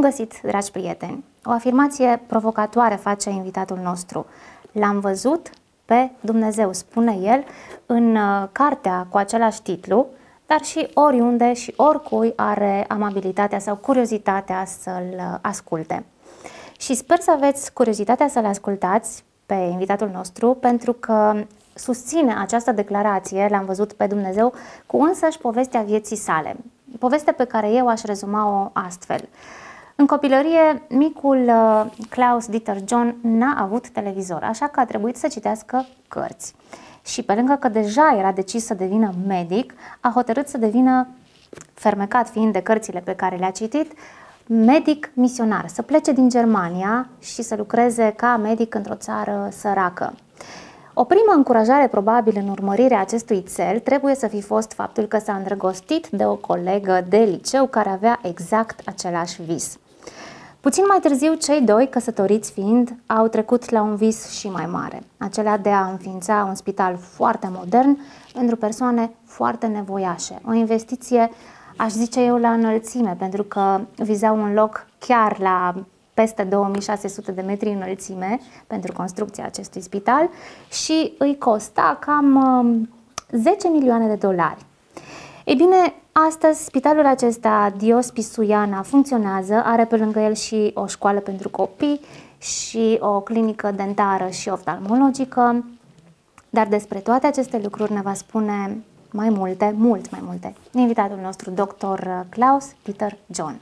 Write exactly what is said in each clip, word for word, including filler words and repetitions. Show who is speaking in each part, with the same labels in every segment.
Speaker 1: găsit, dragi prieteni! O afirmație provocatoare face invitatul nostru. L-am văzut pe Dumnezeu, spune el în cartea cu același titlu, dar și oriunde și oricui are amabilitatea sau curiozitatea să-l asculte. Și sper să aveți curiozitatea să-l ascultați pe invitatul nostru, pentru că susține această declarație, l-am văzut pe Dumnezeu, cu însăși povestea vieții sale. Poveste pe care eu aș rezuma-o astfel. În copilărie, micul Klaus Dieter John n-a avut televizor, așa că a trebuit să citească cărți. Și pe lângă că deja era decis să devină medic, a hotărât să devină, fermecat fiind de cărțile pe care le-a citit, medic misionar, să plece din Germania și să lucreze ca medic într-o țară săracă. O primă încurajare probabil în urmărirea acestui cel trebuie să fi fost faptul că s-a îndrăgostit de o colegă de liceu care avea exact același vis. Puțin mai târziu, cei doi, căsătoriți fiind, au trecut la un vis și mai mare, acela de a înființa un spital foarte modern pentru persoane foarte nevoiașe. O investiție, aș zice eu, la înălțime, pentru că vizau un loc chiar la peste două mii șase sute de metri înălțime pentru construcția acestui spital și îi costa cam zece milioane de dolari. Ei bine, astăzi spitalul acesta, Diospis Suiana, funcționează, are pe lângă el și o școală pentru copii și o clinică dentară și oftalmologică, dar despre toate aceste lucruri ne va spune mai multe, mult mai multe, invitatul nostru, doctor Klaus Dieter John.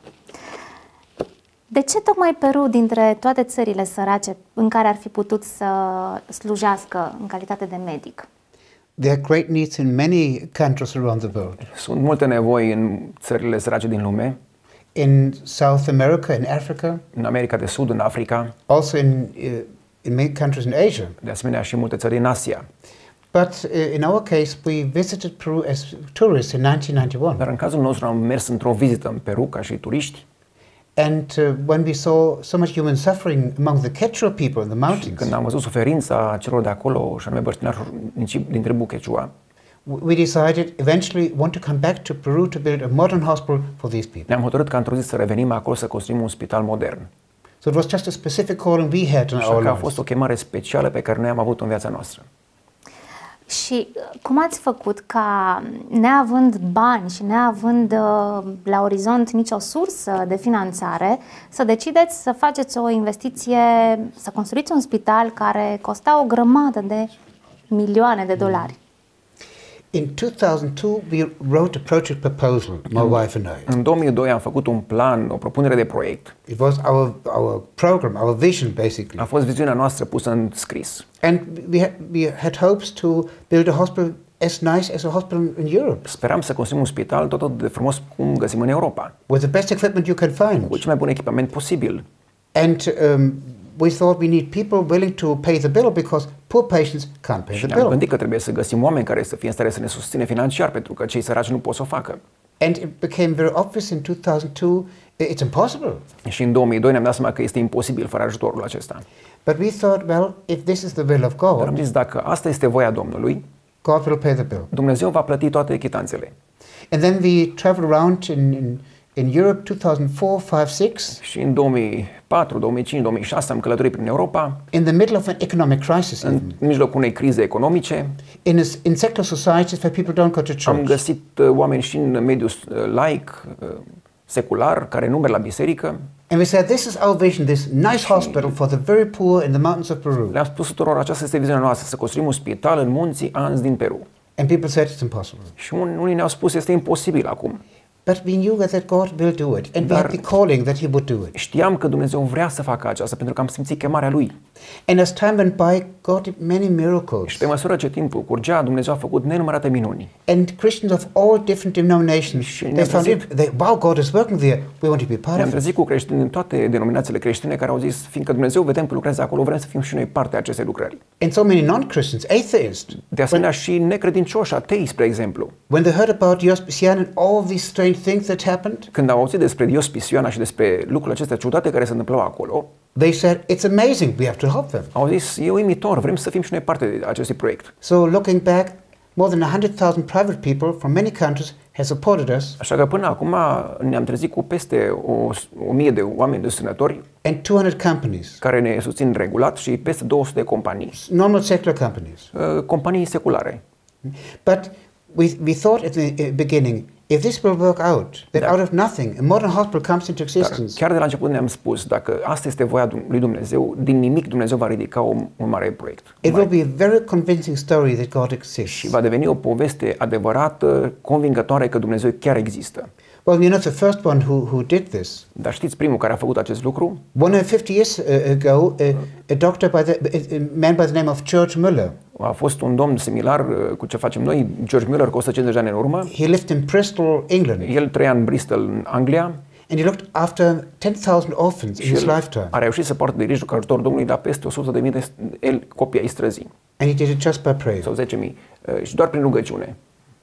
Speaker 1: De ce tocmai Peru, dintre toate țările sărace în care ar fi putut să slujească în calitate de medic?
Speaker 2: There are great needs in many countries around the world.
Speaker 3: Sunt multe nevoi în țările sărace din lume.
Speaker 2: In South America, in Africa.
Speaker 3: În America de Sud, în Africa.
Speaker 2: Also in uh, in many countries in Asia.
Speaker 3: De asemenea și multe țări în Asia.
Speaker 2: But uh, in our case, we visited Peru as tourists in nineteen ninety-one.
Speaker 3: Dar în cazul nostru am mers într-o vizită în Peru ca și turiști.
Speaker 2: And uh, when we saw so much human suffering among the Quechua people in the mountains,
Speaker 3: și când am văzut suferința celor de acolo, și anume băștinașilor din tribul Quechua,
Speaker 2: we decided eventually want to come back to Peru to build a modern hospital for these people.
Speaker 3: Ne-am hotărât ca într-o zi să revenim acolo să construim un spital modern.
Speaker 2: So it was just a specific calling we had in our lives.
Speaker 3: A fost o chemare specială pe care noi am avut-o în viața noastră.
Speaker 1: Și cum ați făcut ca, neavând bani și neavând la orizont nicio sursă de finanțare, să decideți să faceți o investiție, să construiți un spital care costa o grămadă de milioane de dolari?
Speaker 2: In two thousand two, we wrote a project proposal, my wife and I.
Speaker 3: În două mii doi am făcut un plan, o propunere de proiect.
Speaker 2: It was our our program, our vision, basically.
Speaker 3: A fost viziunea noastră pusă în scris.
Speaker 2: And we had we had hopes to build a hospital as nice as a hospital in Europe.
Speaker 3: Speram să construim un spital tot atât de frumos cum găsim în Europa.
Speaker 2: With the best equipment you can find.
Speaker 3: Cu cel mai bun echipament posibil.
Speaker 2: And um, we thought we need people willing to pay the bill because poor patients can't pay the
Speaker 3: Și
Speaker 2: bill.
Speaker 3: ne-am gândit că trebuie să găsim oameni care să fie în stare să ne susține financiar, pentru că cei săraci nu pot să o facă.
Speaker 2: And it became very obvious in two thousand two it's impossible.
Speaker 3: Și în două mii doi ne-am dat seama că este imposibil fără ajutorul acesta.
Speaker 2: But we thought, well, if this is the will of God,
Speaker 3: Dar am zis, dacă asta este voia Domnului,
Speaker 2: God will pay the bill.
Speaker 3: Dumnezeu va plăti toate chitanțele.
Speaker 2: And then we traveled around in, in in Europe two thousand four, five, six.
Speaker 3: Și în două mii patru, două mii cinci, două mii șase am călătorit prin Europa.
Speaker 2: In the middle of an economic crisis.
Speaker 3: În mijlocul unei crize economice.
Speaker 2: In a, in secular societies where people don't go to church.
Speaker 3: Am găsit uh, oameni și în mediul uh, laic, uh, secular, care nu merg la biserică.
Speaker 2: And we said, this is our vision, this nice hospital for the very poor in the mountains of Peru.
Speaker 3: Le-am spus tuturor, aceasta este viziunea noastră, să construim un spital în munții Andes din Peru.
Speaker 2: And people said it's impossible.
Speaker 3: Și unii ne-au spus, este imposibil acum.
Speaker 2: But we knew that God will do it, and we had the calling that He would do it.
Speaker 3: Știam că Dumnezeu vrea să facă aceasta, pentru că am simțit chemarea Lui.
Speaker 2: And as time went by, God did many miracles.
Speaker 3: Și pe măsură ce timpul curgea, Dumnezeu a făcut nenumărate minuni.
Speaker 2: And Christians of all different denominations, they found it, they, wow, God is working there, we want to be part of it.
Speaker 3: Ne-am trezit cu creștini din toate denominațiile creștine care au zis, fiindcă Dumnezeu vedem că lucrează acolo, vrem să fim și noi parte a acestei lucrări.
Speaker 2: And so many non-Christians, atheists.
Speaker 3: De asemenea și necredincioși, atei, spre exemplu.
Speaker 2: When they heard about Diospisian and all these strange things that happened,
Speaker 3: când au auzit despre Diospisiana și despre lucrurile acestea ciudate care se întâmplau acolo,
Speaker 2: they said, it's amazing, we have to help them.
Speaker 3: Au zis, e uimitor, vrem să fim și noi parte de acestui proiect.
Speaker 2: So looking back, more than one hundred thousand private people from many countries have supported us,
Speaker 3: Așa că până acum ne-am trezit cu peste o, o mie de oameni susținători
Speaker 2: and two hundred companies,
Speaker 3: care ne susțin regulat și peste două sute de companii,
Speaker 2: normal secular companies.
Speaker 3: uh, companii seculare.
Speaker 2: But we, we thought at the uh, beginning, if this will work out, that
Speaker 3: Da.
Speaker 2: out of nothing, a modern hospital comes into
Speaker 3: Dar
Speaker 2: existence,
Speaker 3: chiar de la început ne-am spus, dacă asta este voia lui Dumnezeu, din nimic Dumnezeu va ridica un, un mare proiect. Un
Speaker 2: it will
Speaker 3: mare-
Speaker 2: be a very convincing story that God
Speaker 3: Și
Speaker 2: exists.
Speaker 3: va deveni o poveste adevărată, convingătoare că Dumnezeu chiar există.
Speaker 2: Well, you're not the first one who, who did this.
Speaker 3: Dar știți primul care a făcut acest lucru?
Speaker 2: one hundred fifty years uh, ago, a, a doctor by the, a, a man by the name of George Muller,
Speaker 3: A fost un domn similar uh, cu ce facem noi, George Muller, cu o sută cincizeci de ani în urmă.
Speaker 2: he lived in Bristol, England,
Speaker 3: El trăia în Bristol, în Anglia,
Speaker 2: and he looked after ten thousand orphans in
Speaker 3: și
Speaker 2: his
Speaker 3: el
Speaker 2: lifetime.
Speaker 3: a reușit să poartă de grijă cu ajutorul Domnului la peste o sută de mii de el, copii ai străzii,
Speaker 2: And he did it just by prayer.
Speaker 3: sau zece mii, uh, și doar prin rugăciune.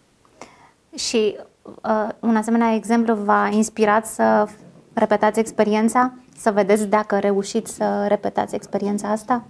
Speaker 1: Și uh, un asemenea exemplu v-a inspirat să repetați experiența? Să vedeți dacă reușiți să repetați experiența asta?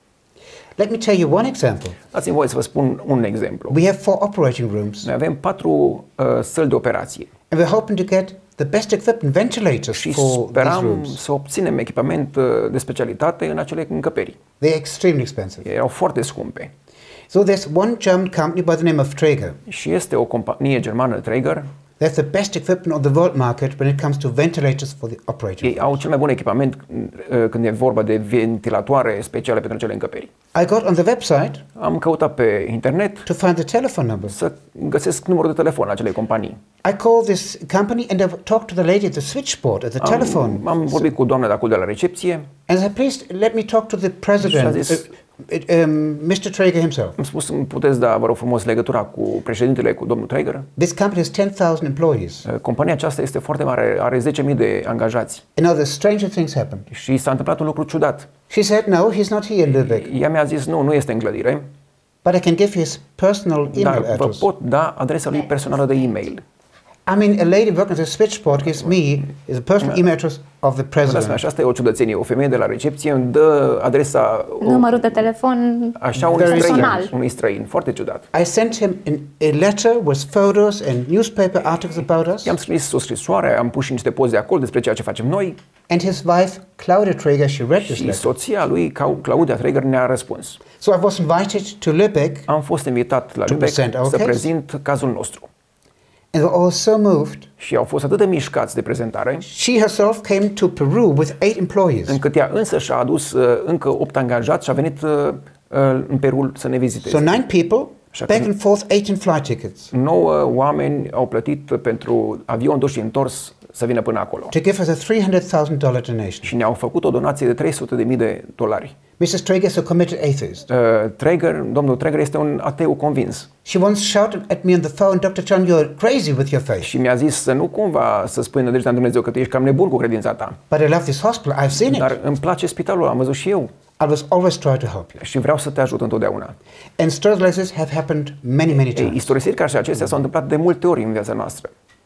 Speaker 2: Let me tell you one example.
Speaker 3: Dați-mi voie să vă spun un exemplu.
Speaker 2: We have four operating rooms,
Speaker 3: Noi avem patru uh, săli de operație
Speaker 2: and we're hoping to get the best equipment, ventilators
Speaker 3: și
Speaker 2: for these
Speaker 3: speram
Speaker 2: rooms.
Speaker 3: să obținem echipament uh, de specialitate în acele încăperi.
Speaker 2: They're extremely expensive.
Speaker 3: Erau foarte scumpe.
Speaker 2: So there's one German company by the name of Traeger.
Speaker 3: Și este o companie germană, Traeger.
Speaker 2: They have the best equipment on the world market when it comes to ventilators for the operating
Speaker 3: Ei au cel mai bun echipament uh, când e vorba de ventilatoare speciale pentru acele încăperi.
Speaker 2: I got on the website
Speaker 3: Am căutat pe internet
Speaker 2: to find the telephone number.
Speaker 3: să găsesc numărul de telefon al acelei companii.
Speaker 2: I called this company and I talked to the lady at the switchboard, at the telephone.
Speaker 3: Am, am vorbit cu doamna de acolo de la recepție.
Speaker 2: And I said, please let me talk to the president,
Speaker 3: Și a zis-
Speaker 2: uh, uh, um, mister Traeger himself.
Speaker 3: Am spus, îmi puteți da, vă rog frumos, legătura cu președintele, cu domnul Traeger?
Speaker 2: This company has ten thousand employees.
Speaker 3: Uh, Compania aceasta este foarte mare, are zece mii de angajați.
Speaker 2: And now the stranger things happened.
Speaker 3: Și s-a întâmplat un lucru ciudat.
Speaker 2: She said, no, he's not here in Lübeck,
Speaker 3: Ea mi-a zis, nu, nu este în clădire,
Speaker 2: but I can give you his personal email
Speaker 3: dar vă
Speaker 2: address.
Speaker 3: pot da adresa lui personală de e-mail.
Speaker 2: I mean, a lady working at the switchboard gives me is a personal email address of the
Speaker 3: Dați-mi,
Speaker 2: president.
Speaker 3: așa, asta e o ciudățenie. O femeie de la recepție îmi dă adresa o-
Speaker 1: Numărul de telefon
Speaker 3: așa unui
Speaker 2: Very
Speaker 3: străin,
Speaker 1: personal.
Speaker 3: unui străin. Foarte ciudat.
Speaker 2: I sent him an, a letter with photos and newspaper articles about us.
Speaker 3: I-am scris o scrisoare, am pus și niște poze acolo despre ceea ce facem noi
Speaker 2: And his wife, Claudia Traeger, she read this
Speaker 3: și
Speaker 2: letter.
Speaker 3: soția lui, Cau- Claudia Traeger, ne-a răspuns.
Speaker 2: So I was invited to Lübeck,
Speaker 3: Am fost invitat la
Speaker 2: To
Speaker 3: Lübeck
Speaker 2: present our
Speaker 3: să
Speaker 2: case.
Speaker 3: prezint cazul nostru.
Speaker 2: and they were all so moved.
Speaker 3: Și au fost atât de mișcați de prezentare,
Speaker 2: She herself came to Peru with eight employees.
Speaker 3: încât ea însă și-a adus uh, încă opt angajați și a venit uh, uh, în Peru să ne viziteze.
Speaker 2: So nine people,
Speaker 3: Așa
Speaker 2: back
Speaker 3: că-
Speaker 2: and forth, eighteen flight tickets
Speaker 3: Nouă oameni au plătit pentru avion dus și întors să vină până acolo.
Speaker 2: to give us a three hundred thousand dollars donation.
Speaker 3: Și ne-au făcut o donație de trei sute de mii de dolari.
Speaker 2: missus Traeger is a committed atheist.
Speaker 3: Uh, Traeger, domnul Traeger este un ateu convins
Speaker 2: She once shouted at me on the phone, doctor John, you're crazy with your faith.
Speaker 3: și mi-a zis să nu cumva să spui în nădejdea în Dumnezeu că tu ești cam nebun cu credința ta.
Speaker 2: But I love this hospital. I've seen it.
Speaker 3: Dar îmi place spitalul, am văzut și eu
Speaker 2: I was always trying to help you.
Speaker 3: și vreau să te ajut întotdeauna.
Speaker 2: And stories like this have happened many, many
Speaker 3: Ei,
Speaker 2: times.
Speaker 3: istorisiri ca și acestea s-au întâmplat de multe ori în viața noastră.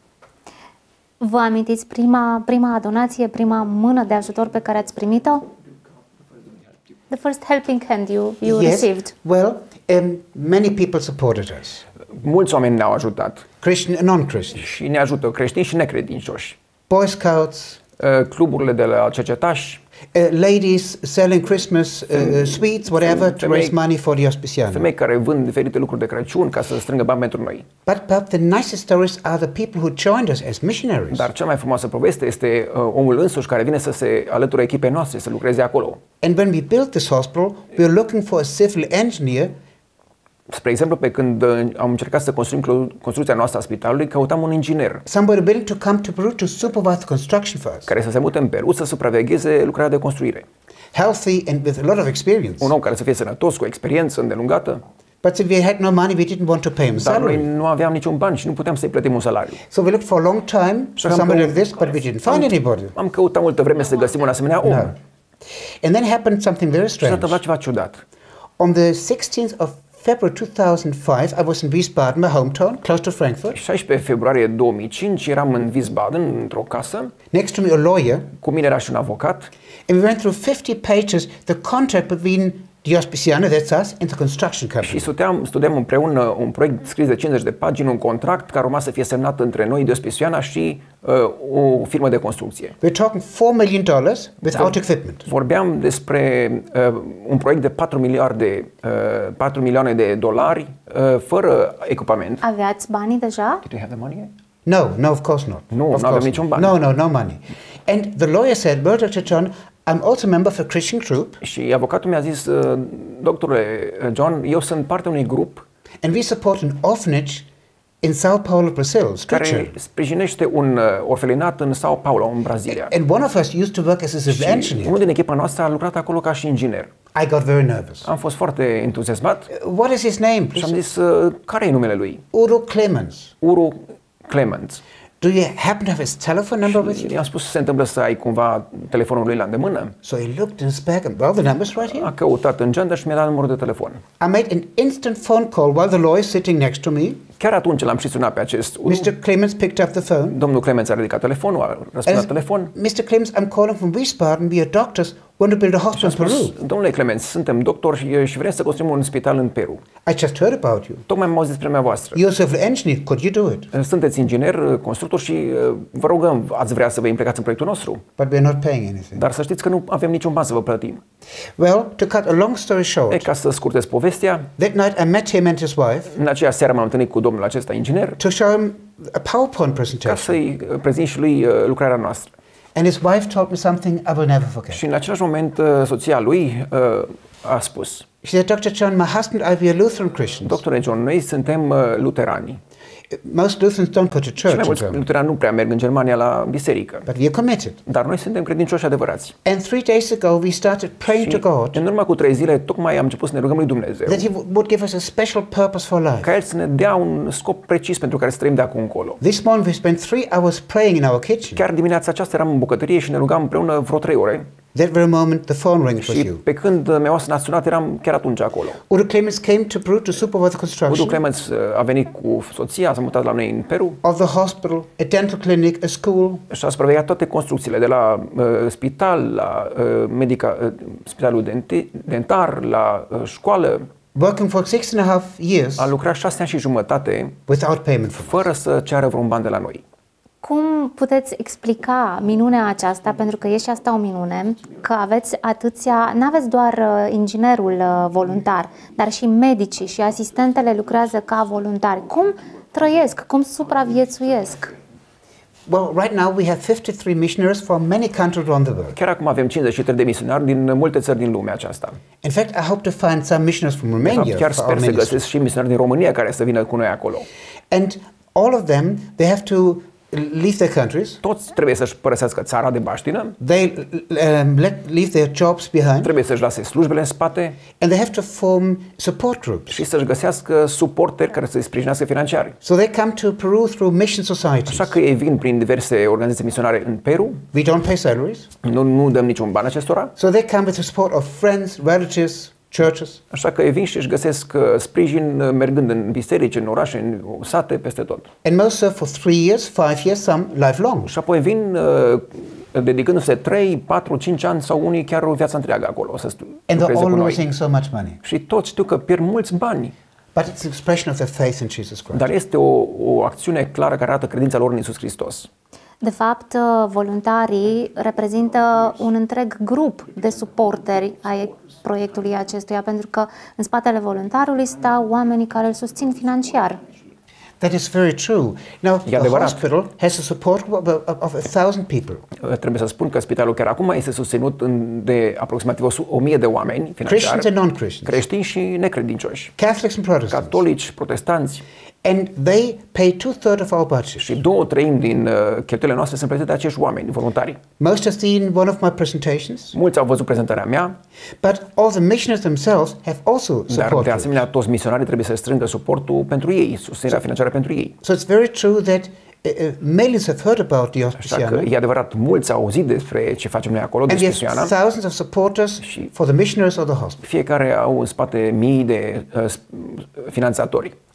Speaker 1: Vă amintiți prima, prima donație, prima mână de ajutor pe care ați primit-o? The first helping hand you, you
Speaker 2: yes.
Speaker 1: received.
Speaker 2: Well, um, many people supported us,
Speaker 3: Mulți oameni ne-au ajutat
Speaker 2: Christian and non-Christian.
Speaker 3: și ne ajută creștini și necredincioși.
Speaker 2: Boy Scouts,
Speaker 3: Uh, Cluburile de la cercetași,
Speaker 2: uh, ladies selling Christmas uh, uh, sweets, whatever, to
Speaker 3: Femei-
Speaker 2: raise money for the Hospiciano.
Speaker 3: femei care vând diferite lucruri de Crăciun ca să strângă bani pentru noi.
Speaker 2: But, but the nicest stories are the people who joined us as missionaries.
Speaker 3: Dar cea mai frumoasă poveste este uh, omul însuși care vine să se alăture echipei noastre, să lucreze acolo.
Speaker 2: And when we built this hospital, we were looking for a civil engineer
Speaker 3: Spre exemplu, pe când uh, am încercat să construim clu- construcția noastră a spitalului, căutam un inginer
Speaker 2: somebody willing to come to Peru to supervise the construction for us.
Speaker 3: care să se mute în Peru să supravegheze lucrarea de construire.
Speaker 2: Healthy and with a lot of experience.
Speaker 3: Un om care să fie sănătos, cu o experiență îndelungată,
Speaker 2: But since we had no money, we didn't want to pay him
Speaker 3: dar noi
Speaker 2: salary.
Speaker 3: nu aveam niciun bani și nu puteam să-i plătim un salariu.
Speaker 2: So we looked for a long time
Speaker 3: Și
Speaker 2: for
Speaker 3: am
Speaker 2: somebody
Speaker 3: căut-
Speaker 2: like this, but we didn't find anybody.
Speaker 3: Am căutat multă vreme să găsim un asemenea om.
Speaker 2: No. And then happened something very
Speaker 3: Și s-a
Speaker 2: strange.
Speaker 3: întâmplat ceva ciudat.
Speaker 2: On the sixteenth of February two thousand five, I was in Wiesbaden, my hometown, close to Frankfurt.
Speaker 3: șaisprezece februarie două mii cinci eram în Wiesbaden, într-o casă,
Speaker 2: Next to me, a lawyer,
Speaker 3: cu mine era și un avocat
Speaker 2: and we went through fifty pages, the contract between Diospiciana, that's us, and the construction
Speaker 3: Și
Speaker 2: company.
Speaker 3: studiam, studiam împreună un proiect scris de cincizeci de pagini, un contract care urma să fie semnat între noi, Diospiciana, și uh, o firmă de construcție.
Speaker 2: We're talking four million dollars without equipment.
Speaker 3: Vorbeam despre uh, un proiect de patru miliarde, uh, patru milioane de dolari uh, fără echipament.
Speaker 1: Aveați banii deja?
Speaker 3: Did you have the money?
Speaker 2: No, no, of course not.
Speaker 3: Nu,
Speaker 2: Of
Speaker 3: nu avem
Speaker 2: course
Speaker 3: niciun
Speaker 2: not.
Speaker 3: bani.
Speaker 2: No, no, no money. And the lawyer said, well, doctor John, I'm also a member of a Christian group,
Speaker 3: Și avocatul mi-a zis, uh, doctorule John, eu sunt parte unui grup
Speaker 2: and we support an orphanage in Sao Paulo, Brazil, street
Speaker 3: care
Speaker 2: children.
Speaker 3: sprijinește un uh, orfelinat în Sao Paulo, în Brazilia.
Speaker 2: And one of us used to work as a civil
Speaker 3: Și
Speaker 2: engineer.
Speaker 3: unul din echipa noastră a lucrat acolo ca și inginer.
Speaker 2: I got very nervous.
Speaker 3: Am fost foarte entuziasmat
Speaker 2: Uh, What is his name?
Speaker 3: și am zis, uh, care e numele lui?
Speaker 2: Udo Clemens.
Speaker 3: Uru Clemens.
Speaker 2: Do you happen to have his telephone number with you?
Speaker 3: I-am spus, se întâmplă să ai cumva telefonul lui la îndemână?
Speaker 2: So he looked in his bag and, well, the number's right here.
Speaker 3: A căutat în geantă și mi-a dat numărul de telefon.
Speaker 2: I made an instant phone call while the lawyer is sitting next to me.
Speaker 3: Chiar atunci l-am și sunat pe acest Uru.
Speaker 2: mister Clemens picked up the phone.
Speaker 3: Domnul Clemens a ridicat telefonul, a răspuns la
Speaker 2: And
Speaker 3: telefon.
Speaker 2: mister Clemens, I'm calling from Wiesbaden. We are doctors, want to build a
Speaker 3: Și
Speaker 2: hospital
Speaker 3: am
Speaker 2: in Peru.
Speaker 3: spus, domnule Clemens, suntem doctori și, și vrem să construim un spital în Peru.
Speaker 2: I just heard about you.
Speaker 3: Tocmai am auzit despre dumneavoastră.
Speaker 2: You're a civil engineer. Could you do it?
Speaker 3: Sunteți inginer, constructor și uh, vă rugăm, ați vrea să vă implicați în proiectul nostru,
Speaker 2: But we're not paying anything.
Speaker 3: dar să știți că nu avem niciun ban să vă plătim.
Speaker 2: Well, to cut a long story
Speaker 3: E,
Speaker 2: short,
Speaker 3: ca să scurtez povestea,
Speaker 2: that night I met him and his wife
Speaker 3: în aceea seară m-am întâlnit cu domnul acesta inginer
Speaker 2: to show him a PowerPoint
Speaker 3: ca
Speaker 2: presentation.
Speaker 3: să-i prezint și lui uh, lucrarea noastră.
Speaker 2: And his wife told me something I will never forget.
Speaker 3: Și în același moment uh, soția lui uh, a spus,
Speaker 2: She said, doctor John, my husband and I, we are Lutheran Christians.
Speaker 3: doctore John, noi suntem uh, luterani.
Speaker 2: Most Lutherans don't go to
Speaker 3: Și
Speaker 2: church
Speaker 3: mai
Speaker 2: in
Speaker 3: mulți
Speaker 2: Germany,
Speaker 3: luterani nu prea merg în Germania la biserică,
Speaker 2: but we are committed.
Speaker 3: dar noi suntem credincioși adevărați.
Speaker 2: And three days ago, we started praying
Speaker 3: Și
Speaker 2: to God
Speaker 3: în urmă cu trei zile, tocmai am început să ne rugăm lui Dumnezeu
Speaker 2: that He w- would give us a special purpose for life.
Speaker 3: ca El să ne dea un scop precis pentru care să trăim de acum încolo.
Speaker 2: This morning, we spent three hours praying in our kitchen.
Speaker 3: Chiar dimineața aceasta eram în bucătărie și ne rugam împreună vreo trei ore
Speaker 2: That very moment, the phone rang. It was
Speaker 3: și
Speaker 2: you.
Speaker 3: pe când mi-au sunat, eram chiar atunci acolo.
Speaker 2: Udo Clemens came to Peru to supervise the
Speaker 3: Udu
Speaker 2: construction
Speaker 3: Clemens uh, a venit cu soția, s-a mutat la noi în Peru
Speaker 2: of the hospital, a dental clinic, a school.
Speaker 3: și a supravegheat toate construcțiile, de la uh, spital, la uh, medica, uh, spitalul denti, dentar, la uh, școală.
Speaker 2: Working for six and a half years
Speaker 3: A lucrat șase ani și jumătate
Speaker 2: without payment for
Speaker 3: fără să ceară vreun ban de la noi.
Speaker 1: Cum puteți explica minunea aceasta, pentru că e și asta o minune, că aveți atâția, n-aveți doar uh, inginerul uh, voluntar, dar și medicii și asistentele lucrează ca voluntari. Cum trăiesc, cum supraviețuiesc?
Speaker 2: Well, right now we have fifty-three missionaries from many countries around the world.
Speaker 3: Chiar acum avem cincizeci și trei de misionari din multe țări din lumea aceasta.
Speaker 2: In fact, I hope to find some missionaries from
Speaker 3: De fapt,
Speaker 2: Romania
Speaker 3: chiar
Speaker 2: for our
Speaker 3: sper să
Speaker 2: ministry.
Speaker 3: găsesc și misionari din România care să vină cu noi acolo.
Speaker 2: And all of them, they have to leave their countries.
Speaker 3: Toți trebuie să-și părăsească țara de baștină,
Speaker 2: They um, let, leave their jobs behind,
Speaker 3: trebuie să-și lase slujbele în spate
Speaker 2: and they have to form support groups.
Speaker 3: și să-și găsească suporteri care să-i sprijinească financiar.
Speaker 2: So they come to Peru through mission societies.
Speaker 3: Așa că ei vin prin diverse organizații misionare în Peru,
Speaker 2: We don't pay salaries.
Speaker 3: nu, nu dăm niciun ban acestora,
Speaker 2: So they come with the support of friends, relatives, churches.
Speaker 3: așa că ei vin și își găsesc uh, sprijin uh, mergând în biserici, în orașe, în sate, peste tot.
Speaker 2: And most serve for three years, five years, some lifelong.
Speaker 3: Și apoi vin uh, dedicându-se trei, patru, cinci ani sau unii chiar o viață întreagă acolo să stu-
Speaker 2: And they're
Speaker 3: lucreze
Speaker 2: all
Speaker 3: cu noi.
Speaker 2: losing so much money.
Speaker 3: Și toți știu că pierd mulți bani,
Speaker 2: But it's an expression of their faith in Jesus Christ.
Speaker 3: dar este o, o acțiune clară care arată credința lor în Iisus Hristos.
Speaker 1: De fapt, voluntarii reprezintă un întreg grup de suporteri ai proiectului acestuia, pentru că în spatele voluntarului stau oamenii care îl susțin financiar.
Speaker 2: That is very true. Now, the
Speaker 3: adevărat.
Speaker 2: hospital has a support group of, of a thousand people.
Speaker 3: Uh, Trebuie să spun că spitalul chiar acum este susținut în- de aproximativ o su- o mie de oameni
Speaker 2: Christians
Speaker 3: financiar,
Speaker 2: and non-Christians.
Speaker 3: creștini și necredincioși,
Speaker 2: Catholics and Protestants.
Speaker 3: catolici, protestanți,
Speaker 2: And they pay two-thirds of our budget.
Speaker 3: și două treimi din uh, cheltuielile noastre sunt plătite de acești oameni voluntari.
Speaker 2: Most have seen one of my presentations,
Speaker 3: Mulți au văzut prezentarea mea,
Speaker 2: but all the missionaries themselves have also
Speaker 3: dar
Speaker 2: support
Speaker 3: de
Speaker 2: groups.
Speaker 3: asemenea toți misionarii trebuie să strângă suportul pentru ei, susținerea financiară pentru ei.
Speaker 2: So it's very true that uh, uh, millions have heard about the
Speaker 3: Așa că
Speaker 2: Hospiciana,
Speaker 3: e adevărat, mulți au auzit despre ce facem noi acolo,
Speaker 2: and we
Speaker 3: despre
Speaker 2: have
Speaker 3: Hospiciana.
Speaker 2: thousands of supporters
Speaker 3: Și-
Speaker 2: for the missionaries or the hospital.
Speaker 3: Fiecare au în spate mii de uh, finanțatori.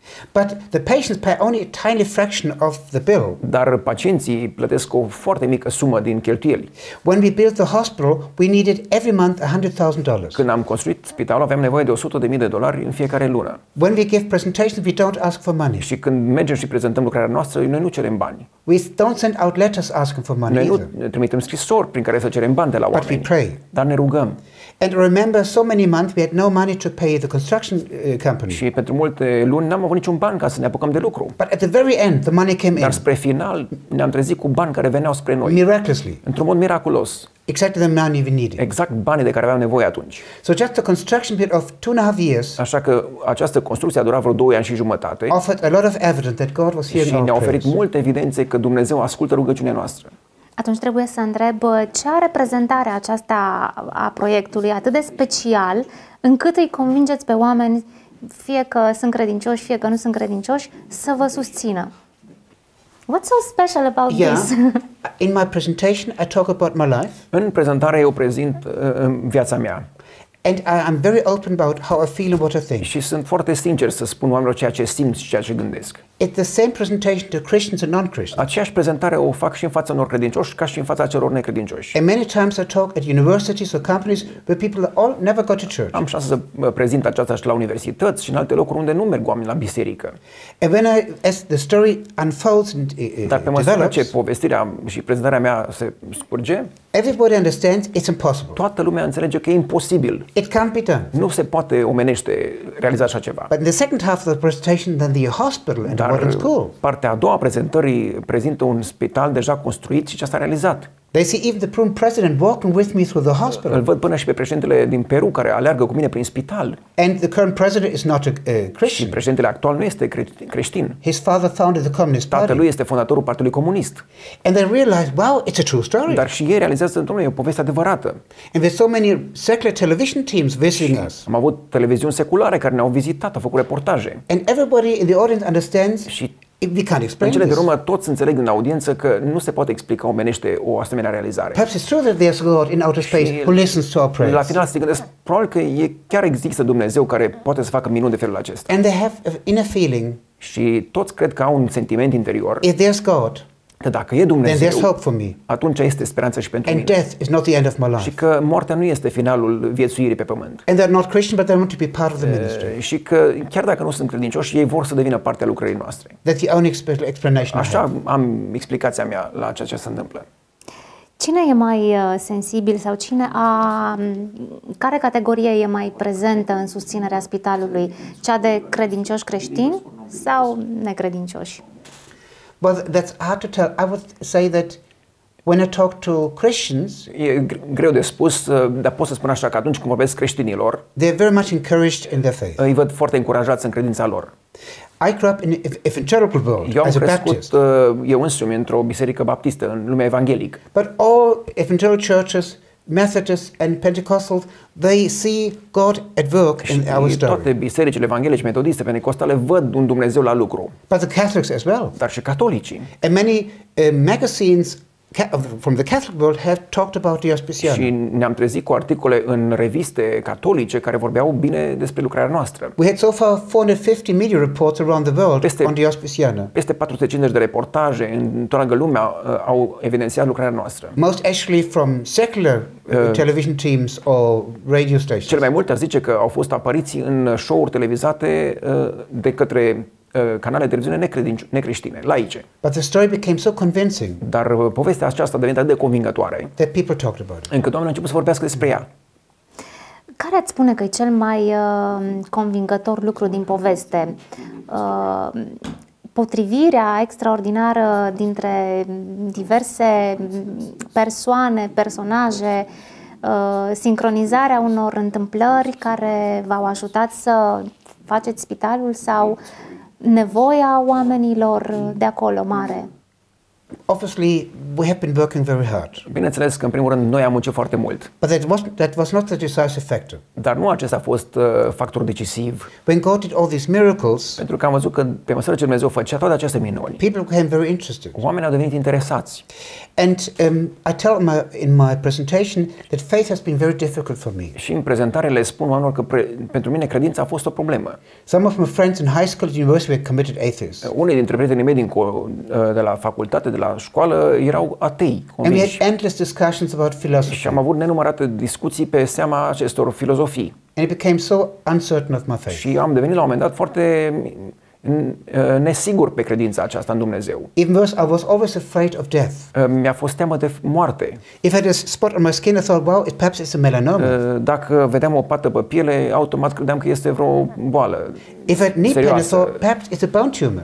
Speaker 2: But the patients pay only a tiny fraction of the bill.
Speaker 3: Dar pacienții plătesc o foarte mică sumă din cheltuieli.
Speaker 2: When we built the hospital, we needed every month one hundred thousand dollars.
Speaker 3: Când am construit spitalul, aveam nevoie de o sută de mii de dolari în fiecare lună.
Speaker 2: When we give presentations, we don't ask for money.
Speaker 3: Și când mergem și prezentăm lucrarea noastră, noi nu cerem bani.
Speaker 2: We don't send out letters asking for money
Speaker 3: Noi
Speaker 2: either.
Speaker 3: nu trimitem scrisori prin care să cerem bani de la
Speaker 2: But we
Speaker 3: oameni,
Speaker 2: pray.
Speaker 3: dar ne rugăm.
Speaker 2: And remember, so many months we had no money to pay the construction uh, company.
Speaker 3: Și pentru multe luni n-am avut niciun ban ca să ne apucăm de lucru.
Speaker 2: But at the very end, the money came in.
Speaker 3: Dar spre final ne-am trezit cu bani care veneau spre noi.
Speaker 2: Miraculously.
Speaker 3: Într-un mod miraculos.
Speaker 2: Exactly the money we needed.
Speaker 3: Exact banii de care aveam nevoie atunci.
Speaker 2: So just the construction period of two and a half years
Speaker 3: Așa că această construcție a durat vreo doi ani și jumătate
Speaker 2: offered a lot of evidence that God was hearing
Speaker 3: și
Speaker 2: our
Speaker 3: ne-a oferit
Speaker 2: prayers.
Speaker 3: multe evidențe că Dumnezeu ascultă rugăciunea noastră.
Speaker 1: Atunci trebuie să întreb ce are prezentarea aceasta a proiectului atât de special încât îi convingeți pe oameni, fie că sunt credincioși, fie că nu sunt credincioși, să vă susțină. What's so special about
Speaker 2: Yeah.
Speaker 1: this?
Speaker 2: In my presentation, I talk about my life,
Speaker 3: În prezentare eu prezint uh, viața mea
Speaker 2: and I am very open about how I feel and what I think.
Speaker 3: și sunt foarte sincer să spun oamenilor ceea ce simt și ceea ce gândesc.
Speaker 2: It's the same presentation to Christians and non-Christians.
Speaker 3: Aceeași prezentare o fac și în fața unor credincioși ca și în fața celor necredincioși.
Speaker 2: And many times I talk at universities or companies where people all never go to church.
Speaker 3: Am șansa să uh, prezint aceasta și la universități și în alte locuri unde nu merg oameni la biserică.
Speaker 2: And when I, as the story unfolds and uh,
Speaker 3: Dar pe măsură ce
Speaker 2: develops,
Speaker 3: povestirea și prezentarea mea se scurge,
Speaker 2: everybody understands it's impossible.
Speaker 3: toată lumea înțelege că e imposibil.
Speaker 2: It can't be done.
Speaker 3: Nu se poate omenește realiza așa ceva.
Speaker 2: But in the second half of the presentation, then the hospital and the
Speaker 3: Dar
Speaker 2: modern school,
Speaker 3: partea a doua a prezentării prezintă un spital deja construit și ce s-a realizat.
Speaker 2: they see even the Peruvian president walking with me through the
Speaker 3: Îl
Speaker 2: hospital.
Speaker 3: văd până și pe președintele din Peru care aleargă cu mine prin spital.
Speaker 2: And the current president is not a, a
Speaker 3: Și
Speaker 2: Christian.
Speaker 3: președintele actual nu este cre- creștin.
Speaker 2: His father founded the Communist
Speaker 3: Tatălui
Speaker 2: Party.
Speaker 3: este fondatorul Partidului Comunist.
Speaker 2: And they realize, wow, it's a true story.
Speaker 3: Dar și ei realizează într-unul, e o poveste adevărată.
Speaker 2: And there's so many secular television teams visiting us.
Speaker 3: Am avut televiziuni seculare care ne-au vizitat, au făcut reportaje.
Speaker 2: And everybody in the audience understands
Speaker 3: Și
Speaker 2: we can't
Speaker 3: în
Speaker 2: explain
Speaker 3: cele de
Speaker 2: this.
Speaker 3: urmă toți înțeleg în audiență că nu se poate explica omenește o asemenea realizare.
Speaker 2: Perhaps it's true that there's God in outer space
Speaker 3: Și
Speaker 2: who listens to our
Speaker 3: la
Speaker 2: prayers.
Speaker 3: final se gândesc, probabil că e, chiar există Dumnezeu care poate să facă minuni de felul acesta.
Speaker 2: And they have an inner feeling,
Speaker 3: Și toți cred că au un sentiment interior
Speaker 2: if there's God,
Speaker 3: că dacă e
Speaker 2: then there's
Speaker 3: Dumnezeu,
Speaker 2: hope for me.
Speaker 3: atunci este speranță și pentru
Speaker 2: And
Speaker 3: mine.
Speaker 2: death is not the end of my
Speaker 3: Și
Speaker 2: life.
Speaker 3: că moartea nu este finalul viețuirii pe pământ.
Speaker 2: And they're not Christian, but they want to be part of the ministry.
Speaker 3: E, Și că chiar dacă nu sunt credincioși, ei vor să devină parte a lucrării noastre.
Speaker 2: That's the only expe- explanation I have.
Speaker 3: Așa am explicația mea la ceea ce se întâmplă.
Speaker 1: Cine e mai uh, sensibil sau cine a, m, care categorie e mai prezentă în susținerea spitalului? Cea de credincioși creștini sau necredincioși?
Speaker 2: Well, that's hard to tell. I would say that when I talk to Christians,
Speaker 3: E gr- greu de spus, uh, dar pot să spun așa că atunci când vorbesc creștinilor,
Speaker 2: they're very much encouraged in their faith.
Speaker 3: îi văd foarte încurajați în credința lor.
Speaker 2: I grew up in the evangelical world
Speaker 3: Eu am
Speaker 2: as a
Speaker 3: crescut
Speaker 2: Baptist,
Speaker 3: uh, eu însumi într-o biserică baptistă, în lumea evanghelică.
Speaker 2: but all evangelical churches, Methodists and Pentecostals, they see God at work in our
Speaker 3: Și toate
Speaker 2: story.
Speaker 3: bisericile evanghelice, metodiste, pentecostale văd un Dumnezeu la lucru,
Speaker 2: But the Catholics as well.
Speaker 3: dar și catolicii.
Speaker 2: And many uh, magazines ca- from the Catholic world have talked about Diospiciana.
Speaker 3: Și ne-am trezit cu articole în reviste catolice care vorbeau bine despre lucrarea noastră.
Speaker 2: We had so far four hundred fifty media reports around the world
Speaker 3: Peste-
Speaker 2: on Diospiciana.
Speaker 3: Peste patru sute cincizeci de reportaje în toată lumea uh, au evidențiat lucrarea noastră.
Speaker 2: Most actually from secular uh, television teams or radio stations.
Speaker 3: Cel mai mult ar zice că au fost apariții în show-uri televizate uh, de către uh, canale de televiziune necredinci- necreștine, laice.
Speaker 2: But the story became so convincing
Speaker 3: Dar uh, povestea aceasta a devenit atât de convingătoare
Speaker 2: that people talked about it.
Speaker 3: încât oamenii au început să vorbească despre ea.
Speaker 1: Care ați spune că e cel mai uh, convingător lucru din poveste? Uh, potrivirea extraordinară dintre diverse persoane, personaje, uh, sincronizarea unor întâmplări care v-au ajutat să faceți spitalul sau nevoia oamenilor de acolo mare?
Speaker 2: obviously, we have been working very hard.
Speaker 3: Bineînțeles că, în primul rând, noi am muncit foarte mult.
Speaker 2: But that was, that was not the decisive factor.
Speaker 3: Dar nu acesta a fost uh, factorul decisiv.
Speaker 2: When God did all these miracles,
Speaker 3: Pentru că am văzut că, pe măsură ce Dumnezeu făcea toate aceste minuni,
Speaker 2: people became very interested.
Speaker 3: oamenii au devenit interesați.
Speaker 2: And um, I tell in my, in my presentation that faith has been very difficult for me.
Speaker 3: Și în prezentare le spun oamenilor că pre, pentru mine credința a fost o problemă.
Speaker 2: Some of my friends in high school and university were committed atheists.
Speaker 3: Unii dintre prietenii mei din, de la facultate, de la școală, erau atei,
Speaker 2: And we had
Speaker 3: convinși.
Speaker 2: endless discussions about philosophy.
Speaker 3: Și am avut nenumărate discuții pe seama acestor filozofii.
Speaker 2: And it became so uncertain of my faith.
Speaker 3: Și am devenit la un moment dat foarte nesigur pe credința aceasta în Dumnezeu.
Speaker 2: Even worse, I was always afraid of death.
Speaker 3: Mi-a fost teamă de moarte.
Speaker 2: If I had a spot on my skin, I thought, wow, it, perhaps it's a melanoma.
Speaker 3: Dacă vedeam o pată pe piele, automat credeam că este vreo boală
Speaker 2: If I had knee pain, I
Speaker 3: serioasă.
Speaker 2: thought, perhaps it's a bone tumor.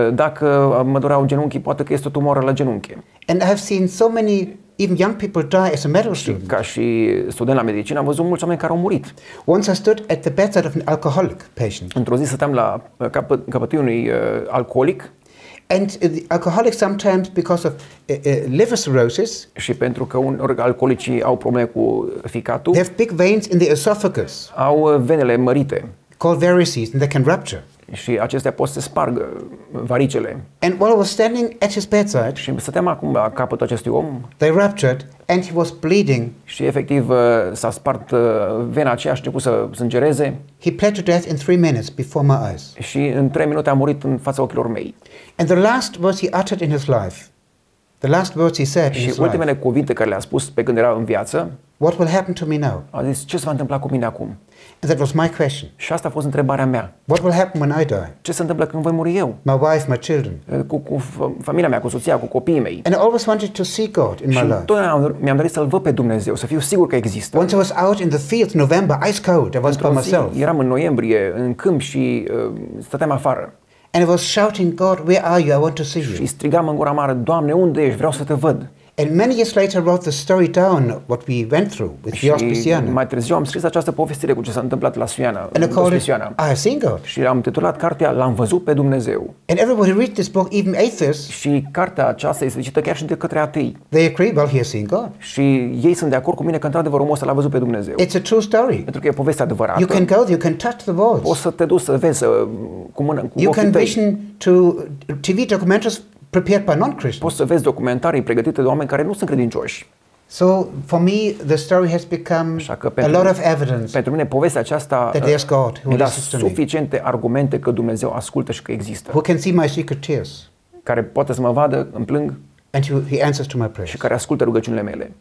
Speaker 3: Dacă mă dureau genunchii, poate că este o tumoră la genunchi.
Speaker 2: And I have seen so many, even young people die as a medical student.
Speaker 3: Ca și student la medicină, am văzut mulți oameni care au murit.
Speaker 2: Once I stood at the bedside of an alcoholic patient.
Speaker 3: Într-o zi stăteam la capă, capătul unui uh, alcoolic.
Speaker 2: And the alcoholics sometimes, because of uh, uh, liver cirrhosis,
Speaker 3: Și pentru că unor alcoolicii au probleme cu ficatul,
Speaker 2: they have big veins in the esophagus
Speaker 3: au venele mărite
Speaker 2: called varices, and they can rupture.
Speaker 3: și acestea pot să spargă varicele.
Speaker 2: And while I was standing at his bedside,
Speaker 3: Și stăteam acum la capătul acestui om
Speaker 2: they ruptured, and he was bleeding.
Speaker 3: și efectiv uh, s-a spart uh, vena aceea și a început să sângereze
Speaker 2: He bled to death in three minutes before my eyes.
Speaker 3: și în trei minute a murit în fața ochilor mei.
Speaker 2: And the last words he uttered in his life, the last words he said in
Speaker 3: Și
Speaker 2: his life,
Speaker 3: ultimele cuvinte care le-a spus pe când era în viață,
Speaker 2: what will happen to me now?
Speaker 3: a zis: ce se va întâmpla cu mine acum?
Speaker 2: And that was my question.
Speaker 3: Și asta a fost întrebarea mea.
Speaker 2: What will happen when I die?
Speaker 3: Ce se întâmplă când voi muri eu?
Speaker 2: My wife, my children.
Speaker 3: Cu, cu familia mea, cu soția, cu copiii mei.
Speaker 2: And I always wanted to see God in
Speaker 3: Și
Speaker 2: my life.
Speaker 3: întotdeauna mi-am dorit să-L văd pe Dumnezeu, să fiu sigur că există.
Speaker 2: Once I was out in the fields in November, ice cold, I was by
Speaker 3: Într-o zi,
Speaker 2: myself.
Speaker 3: eram în noiembrie, în câmp și uh, stăteam afară.
Speaker 2: And I was shouting, God, where are you? I want to see
Speaker 3: Și
Speaker 2: you.
Speaker 3: strigam în gura mare: Doamne, unde ești? Vreau să te văd.
Speaker 2: And many years later I wrote the story down, what we went through with Dios
Speaker 3: Și
Speaker 2: Pisiana.
Speaker 3: mai târziu am scris această povestire cu ce s-a întâmplat la Suiana,
Speaker 2: And I
Speaker 3: în
Speaker 2: called it,
Speaker 3: Suiana.
Speaker 2: I have seen God.
Speaker 3: Și am titulat cartea L-am văzut pe Dumnezeu.
Speaker 2: And everybody reads this book, even atheists,
Speaker 3: Și cartea aceasta este citită chiar și de către atei.
Speaker 2: they agree, well, he has seen God.
Speaker 3: Și ei sunt de acord cu mine că într-adevăr omul ăsta l-a văzut pe Dumnezeu.
Speaker 2: It's a true story.
Speaker 3: Pentru că e povestea adevărată.
Speaker 2: You can go there, you can touch the walls.
Speaker 3: Poți să te duci să vezi să, cu mână, cu
Speaker 2: You
Speaker 3: ochii
Speaker 2: can
Speaker 3: tăi.
Speaker 2: listen to T V documentaries prepared by non-Christians.
Speaker 3: Poți să vezi documentarii pregătite de oameni care nu sunt credincioși.
Speaker 2: So for me, the story has become
Speaker 3: Așa că
Speaker 2: a
Speaker 3: pentru,
Speaker 2: lot of evidence
Speaker 3: pentru mine povestea aceasta
Speaker 2: that there's God who
Speaker 3: mi da
Speaker 2: listens to me,
Speaker 3: suficiente argumente că Dumnezeu ascultă și că există.
Speaker 2: who can see my secret tears,
Speaker 3: Care poate să mă vadă, îmi plâng
Speaker 2: and who, he answers to my prayers.
Speaker 3: și care ascultă rugăciunile mele.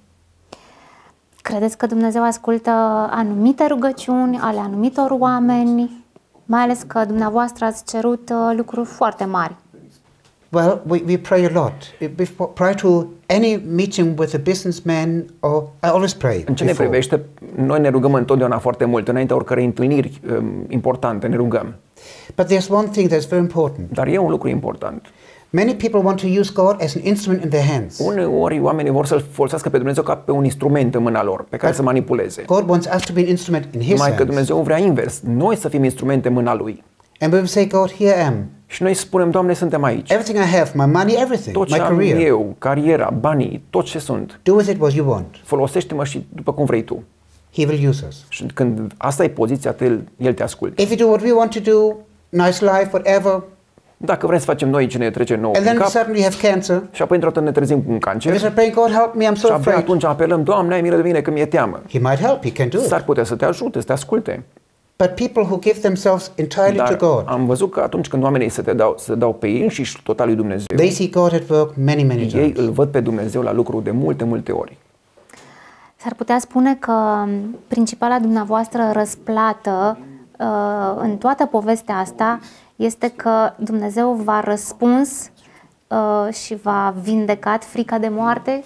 Speaker 1: Credeți că Dumnezeu ascultă anumite rugăciuni ale anumitor oameni, mai ales că dumneavoastră ați cerut uh, lucruri foarte mari?
Speaker 2: Well, we, we pray a lot. Before, prior to any meeting with a businessman, or I always pray.
Speaker 3: În ce ne
Speaker 2: before.
Speaker 3: privește, noi ne rugăm întotdeauna foarte mult, înaintea oricărei întâlniri um, importante, ne rugăm.
Speaker 2: But there's one thing that's very important.
Speaker 3: Dar e un lucru important.
Speaker 2: Many people want to use God as an instrument in their hands.
Speaker 3: Uneori oamenii vor să-L folosească pe Dumnezeu ca pe un instrument în mâna lor, pe care să manipuleze.
Speaker 2: God wants us to be an instrument in His
Speaker 3: Numai că
Speaker 2: hands.
Speaker 3: Dumnezeu vrea invers, noi să fim instrumente în mâna Lui.
Speaker 2: And we will say, God, here I am.
Speaker 3: Și noi spunem: Doamne, suntem aici.
Speaker 2: Everything I have, my money, everything,
Speaker 3: Tot
Speaker 2: my
Speaker 3: ce am
Speaker 2: career.
Speaker 3: eu, cariera, banii, tot ce sunt,
Speaker 2: Do with it what you want.
Speaker 3: folosește-mă și după cum vrei tu.
Speaker 2: He will use us.
Speaker 3: Și când asta e poziția ta, El, El te ascultă.
Speaker 2: If we do what we want to do, nice life, whatever,
Speaker 3: Dacă vrem să facem noi ce ne trece nouă
Speaker 2: and
Speaker 3: în
Speaker 2: then
Speaker 3: cap,
Speaker 2: suddenly you have cancer,
Speaker 3: și apoi într-o dată ne trezim cu un
Speaker 2: and we
Speaker 3: cancer,
Speaker 2: start praying, God, help me, I'm so
Speaker 3: și abia
Speaker 2: afraid.
Speaker 3: atunci apelăm: Doamne, ai milă de mine că mi-e teamă.
Speaker 2: He might help, He can do it.
Speaker 3: S-ar putea să te ajute, să te asculte.
Speaker 2: But people who give themselves entirely
Speaker 3: Dar
Speaker 2: to God,
Speaker 3: am văzut că atunci când oamenii se te dau, se dau pe ei înșiși total lui Dumnezeu,
Speaker 2: they see God at work many, many
Speaker 3: ei
Speaker 2: times.
Speaker 3: îl văd pe Dumnezeu la lucru de multe, multe ori.
Speaker 1: S-ar putea spune că principala dumneavoastră răsplată uh, în toată povestea asta este că Dumnezeu v-a răspuns uh, și v-a vindecat frica de moarte?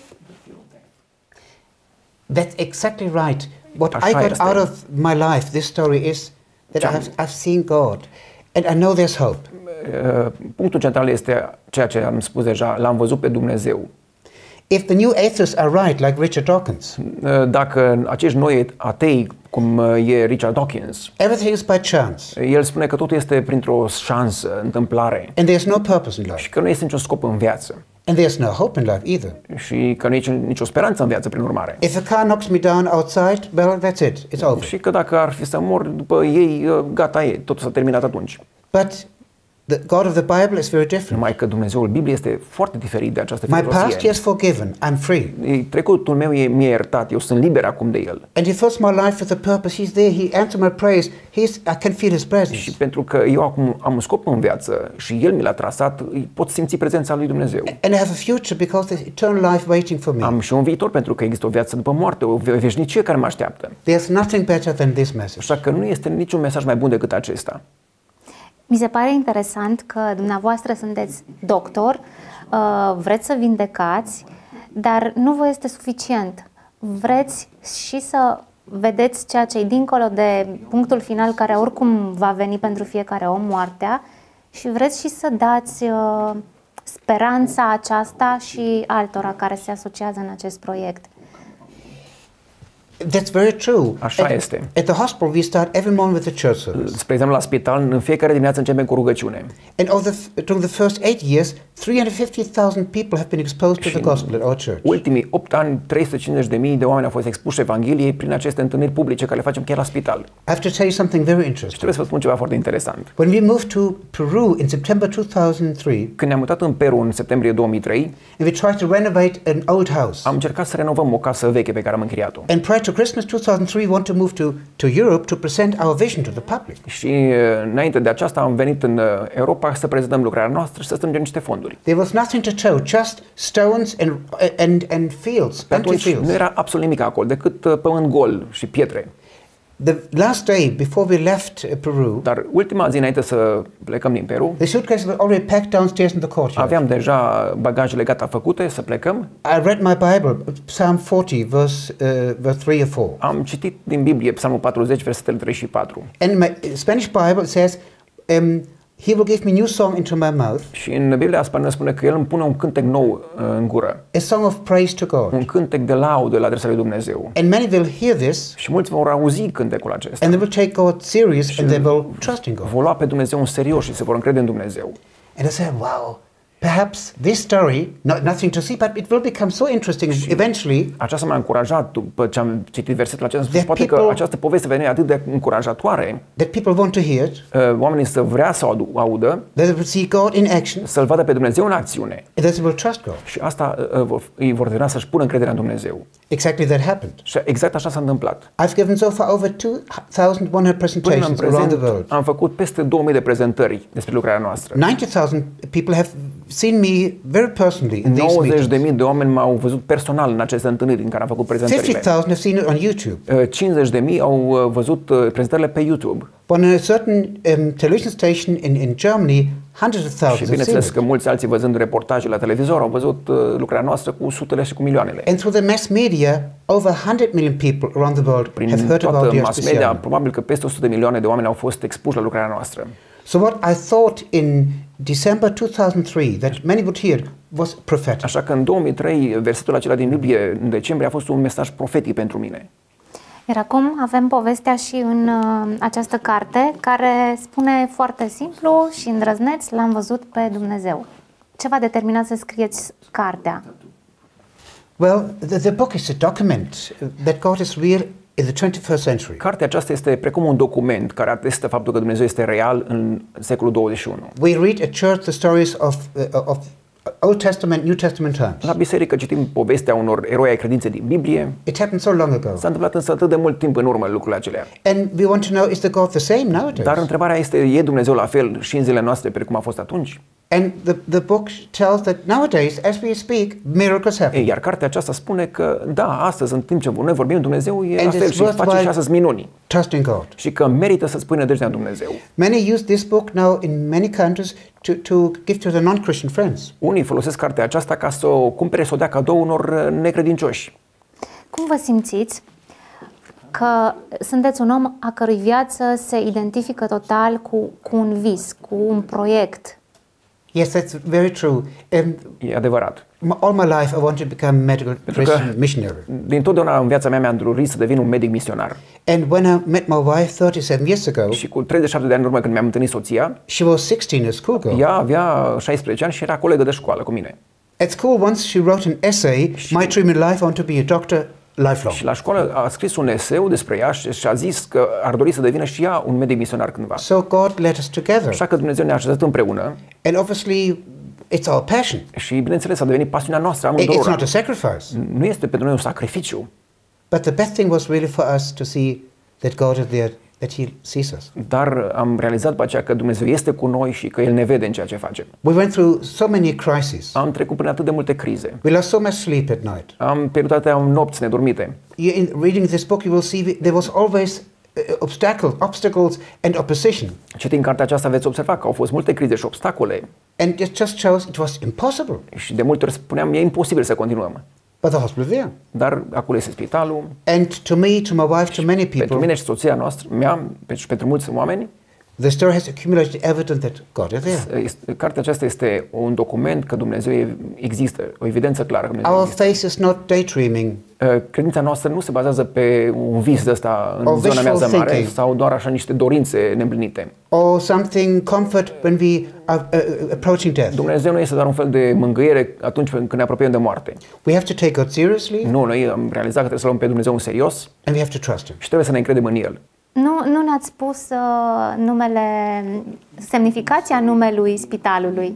Speaker 2: That's exactly right. What
Speaker 3: Așa
Speaker 2: I got
Speaker 3: este.
Speaker 2: out of my life, this story, is that I have, I've seen God, and I know there's hope.
Speaker 3: Uh, Punctul central este ceea ce am spus deja: L-am văzut pe Dumnezeu.
Speaker 2: If the new atheists are right, like Richard Dawkins,
Speaker 3: Uh, Dacă acești noi atei, cum uh, e Richard Dawkins,
Speaker 2: everything is by chance,
Speaker 3: el spune că totul este printr-o șansă, întâmplare,
Speaker 2: and there's no purpose in life.
Speaker 3: și că nu este niciun scop în viață.
Speaker 2: And there's no hope in life either.
Speaker 3: Și că nu e nicio speranță în viață prin urmare.
Speaker 2: If a car knocks me down outside, well, that's it. It's over.
Speaker 3: Și că dacă ar fi să mor după ei, gata e, totul s-a terminat atunci.
Speaker 2: But the God of the Bible is very different.
Speaker 3: Numai că Dumnezeul Bibliei este foarte diferit de această
Speaker 2: My past, He
Speaker 3: filozofie.
Speaker 2: has forgiven. I'm free.
Speaker 3: Trecutul meu e mi-e iertat, eu sunt liber acum de el.
Speaker 2: And He fills my life with a purpose. He's there. He answers my prayers. He's, I can feel His presence.
Speaker 3: Și pentru că eu acum am un scop în viață și El mi l-a trasat, pot simți prezența lui Dumnezeu.
Speaker 2: And I have a future because there's eternal life waiting for me.
Speaker 3: Am și un viitor pentru că există o viață după moarte, o ve- veșnicie care mă așteaptă.
Speaker 2: There's nothing better than this message.
Speaker 3: Așa că nu este niciun mesaj mai bun decât acesta.
Speaker 1: Mi se pare interesant că dumneavoastră sunteți doctor, uh, vreți să vindecați, dar nu vă este suficient. Vreți și să vedeți ceea ce e dincolo de punctul final care oricum va veni pentru fiecare om, moartea, și vreți și să dați uh, speranța aceasta și altora care se asociază în acest proiect.
Speaker 2: That's very true.
Speaker 3: Așa
Speaker 2: at,
Speaker 3: este.
Speaker 2: At the hospital, we start every morning with the church service.
Speaker 3: Spre exemplu, la spital, în fiecare dimineață începem cu rugăciune.
Speaker 2: And over the, during the first eight years, three hundred fifty thousand people have been exposed to the gospel at our church.
Speaker 3: Ultimii opt ani, trei sute cincizeci de mii de oameni au fost expuși Evangheliei prin aceste întâlniri publice care le facem chiar la spital.
Speaker 2: I have to tell you something very
Speaker 3: Și
Speaker 2: interesting.
Speaker 3: trebuie să vă spun ceva foarte interesant.
Speaker 2: When we moved to Peru in September two thousand three,
Speaker 3: Când ne-am mutat în Peru în septembrie două mii trei,
Speaker 2: and we tried to renovate an old house.
Speaker 3: am încercat să renovăm o casă veche pe care am închiriat-o.
Speaker 2: And prior to Christmas two thousand three, we want to move to, to Europe to present our vision to the public.
Speaker 3: Și uh, înainte de aceasta am venit în uh, Europa să prezentăm lucrarea noastră și să strângem niște fonduri.
Speaker 2: There was nothing to show, just stones and, and, and fields,
Speaker 3: Pe
Speaker 2: empty
Speaker 3: atunci
Speaker 2: fields.
Speaker 3: nu era absolut nimic acolo, decât uh, pământ gol și pietre.
Speaker 2: The last day before we left uh, Peru,
Speaker 3: Dar ultima zi înainte să plecăm din Peru,
Speaker 2: the suitcases were already packed downstairs in the courtyard.
Speaker 3: aveam deja bagajele gata făcute să plecăm.
Speaker 2: I read my Bible, Psalm forty, verse, uh, verse three or four.
Speaker 3: Am citit din Biblie Psalmul patruzeci, versetele trei și patru.
Speaker 2: And my Spanish Bible says, um, He will give me new song into my mouth,
Speaker 3: Și în Biblia spune, spune că El îmi pune un cântec nou uh, în gură.
Speaker 2: a song of praise to God.
Speaker 3: Un cântec de laudă la adresa lui Dumnezeu.
Speaker 2: And many will hear this,
Speaker 3: Și mulți vor auzi cântecul acesta.
Speaker 2: and they will take God serious, and they will trust in God.
Speaker 3: Vor lua pe Dumnezeu în serios și se vor încrede în Dumnezeu.
Speaker 2: And I say, wow, perhaps this story, not, nothing to see, but it will become so interesting eventually.
Speaker 3: Aceasta m-a încurajat după ce am citit versetul acesta.
Speaker 2: That
Speaker 3: Poate că
Speaker 2: people-
Speaker 3: această poveste va veni atât de încurajatoare,
Speaker 2: That people want to hear it,
Speaker 3: uh, oamenii să vrea să o adu- audă,
Speaker 2: that they will see God in action,
Speaker 3: să-L vadă pe Dumnezeu în acțiune.
Speaker 2: and that they will trust God.
Speaker 3: Și asta uh, vor- îi vor deveni să-și pună încrederea în Dumnezeu.
Speaker 2: Exactly that happened.
Speaker 3: Și exact așa s-a întâmplat.
Speaker 2: I've given so far over two thousand one hundred
Speaker 3: Până în
Speaker 2: presentations around the
Speaker 3: prezent
Speaker 2: world.
Speaker 3: am făcut peste două mii de prezentări despre lucrarea noastră.
Speaker 2: ninety thousand people have seen me very personally in these
Speaker 3: nouăzeci de
Speaker 2: meetings.
Speaker 3: mii de oameni m-au văzut personal în aceste întâlniri în care am făcut
Speaker 2: fifty
Speaker 3: prezentările.
Speaker 2: thousand have seen it on YouTube.
Speaker 3: Uh, cincizeci de mii au uh, văzut uh, prezentările pe YouTube.
Speaker 2: On a certain um, television station in, in Germany, hundreds of
Speaker 3: Și
Speaker 2: thousands have seen
Speaker 3: bineînțeles
Speaker 2: it.
Speaker 3: că mulți alții văzând reportaje la televizor au văzut uh, lucrarea noastră cu sutele și cu milioanele.
Speaker 2: And through the mass media, over one hundred million people around the world have
Speaker 3: Prin
Speaker 2: heard about
Speaker 3: toată
Speaker 2: the
Speaker 3: mass media,
Speaker 2: Especial.
Speaker 3: probabil că peste o sută de milioane de oameni au fost expuși la lucrarea noastră.
Speaker 2: So what I thought in December two thousand three that many would hear was prophetic.
Speaker 3: Așa că în două mii trei, versetul acela din Biblie, în decembrie, a fost un mesaj profetic pentru mine.
Speaker 1: Iar acum avem povestea și în uh, această carte care spune foarte simplu și îndrăzneț, l-am văzut pe Dumnezeu. Ce v-a determinat să scrieți cartea?
Speaker 2: Well, the, the book is a document that God is real in the twenty-first century.
Speaker 3: Cartea aceasta este precum un document care atestă faptul că Dumnezeu este real în secolul douăzeci și unu.
Speaker 2: We read at church the stories of, uh, of Old Testament, New Testament times.
Speaker 3: La biserică citim povestea unor eroi ai credinței din Biblie.
Speaker 2: It happened so long ago.
Speaker 3: S-a întâmplat însă atât de mult timp în urmă lucrurile acelea.
Speaker 2: And we want to know, is the God the same nowadays?
Speaker 3: Dar întrebarea este, e Dumnezeu la fel și în zilele noastre precum a fost atunci?
Speaker 2: And the, the book tells that nowadays, as we speak, miracles happen.
Speaker 3: Ei, iar cartea aceasta spune că, da, astăzi, în timp ce noi vorbim, Dumnezeu e
Speaker 2: And
Speaker 3: la fel
Speaker 2: it's
Speaker 3: și face
Speaker 2: worthwhile-
Speaker 3: și astăzi minuni.
Speaker 2: Trust in God.
Speaker 3: Și că merită să-ți pui nădejdea în Dumnezeu.
Speaker 2: Many use this book now in many countries to, to give to the non-Christian friends.
Speaker 3: Unii folosesc cartea aceasta ca să o cumpere, să o dea cadou unor necredincioși.
Speaker 1: Cum vă simțiți că sunteți un om a cărui viață se identifică total cu, cu un vis, cu un proiect?
Speaker 2: Yes, that's very true. Um,
Speaker 3: E adevărat.
Speaker 2: m- all my life I wanted to become a medical
Speaker 3: Pentru că
Speaker 2: Christian missionary.
Speaker 3: din totdeauna în viața mea mi-am dorit să devin un medic misionar.
Speaker 2: And when I met my wife thirty-seven years ago,
Speaker 3: Și cu treizeci și șapte de ani în urmă când mi-am întâlnit soția,
Speaker 2: she was sixteen, a schoolgirl.
Speaker 3: ea avea șaisprezece ani și era colegă de școală cu mine.
Speaker 2: At school once she wrote an essay, My Dream in Life, I want to be a doctor lifelong.
Speaker 3: Și la școală a scris un eseu despre ea și și a zis că ar dori să devină și ea un medic misionar cândva.
Speaker 2: So God led us together.
Speaker 3: Așa că Dumnezeu ne-a așezat împreună.
Speaker 2: And obviously it's our passion.
Speaker 3: Și bineînțeles a devenit pasiunea noastră
Speaker 2: It's
Speaker 3: amândouă.
Speaker 2: not a sacrifice.
Speaker 3: Nu este pentru noi un sacrificiu,
Speaker 2: But the best thing was really for us to see that God is there, that He sees us.
Speaker 3: dar am realizat pe aceea că Dumnezeu este cu noi și că El ne vede în ceea ce facem.
Speaker 2: We went through so many crises.
Speaker 3: Am trecut prin atât de multe crize.
Speaker 2: We lost so much sleep at night.
Speaker 3: Am pierdut atâtea nopți nedormite.
Speaker 2: You, in reading this book, you will see there was always uh, obstacle, obstacles and opposition.
Speaker 3: Citind cartea aceasta veți observa că au fost multe crize și obstacole
Speaker 2: And it just shows it was impossible.
Speaker 3: și de multe ori spuneam e imposibil să continuăm.
Speaker 2: But the hospital is there.
Speaker 3: Dar acolo este spitalul.
Speaker 2: And to me, to my wife, to many
Speaker 3: Pentru
Speaker 2: people,
Speaker 3: mine și soția noastră, mea, și pentru mulți oameni,
Speaker 2: the story has accumulated evidence that God is there.
Speaker 3: este, cartea aceasta este un document că Dumnezeu e- există, o evidență clară că Dumnezeu
Speaker 2: Our
Speaker 3: există.
Speaker 2: faith is not daydreaming.
Speaker 3: Uh, Credința noastră nu se bazează pe un vis de ăsta în
Speaker 2: Or
Speaker 3: zona mea
Speaker 2: wishful
Speaker 3: mare
Speaker 2: thinking.
Speaker 3: sau doar așa niște dorințe neîmplinite.
Speaker 2: Or something comfort when we are uh, uh, approaching death.
Speaker 3: Dumnezeu nu este doar un fel de mângâiere atunci când ne apropiem de moarte.
Speaker 2: We have to take God seriously,
Speaker 3: Nu, noi am realizat că trebuie să luăm pe Dumnezeu în serios
Speaker 2: and we have to trust Him.
Speaker 3: și trebuie să ne încredem în El.
Speaker 1: Nu, nu ne-ați spus uh, numele, semnificația numelui spitalului.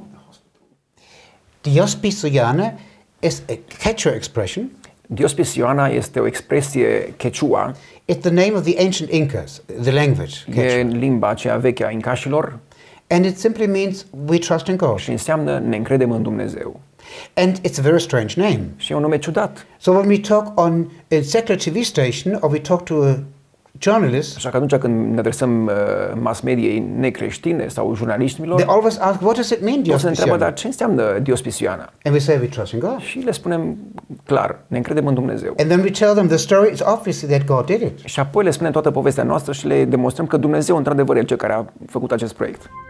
Speaker 2: Diospiciana is a Quechua expression.
Speaker 3: Diospis Ioana este o expresie Quechua,
Speaker 2: It's the name of the ancient Incas, the language,
Speaker 3: e
Speaker 2: Quechua.
Speaker 3: limba aceea veche a incașilor
Speaker 2: And it simply means we trust in God.
Speaker 3: și înseamnă ne încredem în Dumnezeu.
Speaker 2: And it's a very strange name.
Speaker 3: Și e un nume ciudat.
Speaker 2: So when we talk on a secular T V station or we talk to a journalist,
Speaker 3: Așa că atunci când ne adresăm uh, mass mediei necreștine sau jurnaliștilor,
Speaker 2: they always ask, what does it mean,
Speaker 3: o să ne întreabă,
Speaker 2: Diospiciana?
Speaker 3: dar ce înseamnă Diospis Ioana?
Speaker 2: And we say we trust in God.
Speaker 3: Și le spunem clar, ne încredem în Dumnezeu.
Speaker 2: And then we tell them the story, it's obviously that God did it.
Speaker 3: Și apoi le spunem toată povestea noastră și le demonstrăm că Dumnezeu într-adevăr e cel care a făcut acest proiect.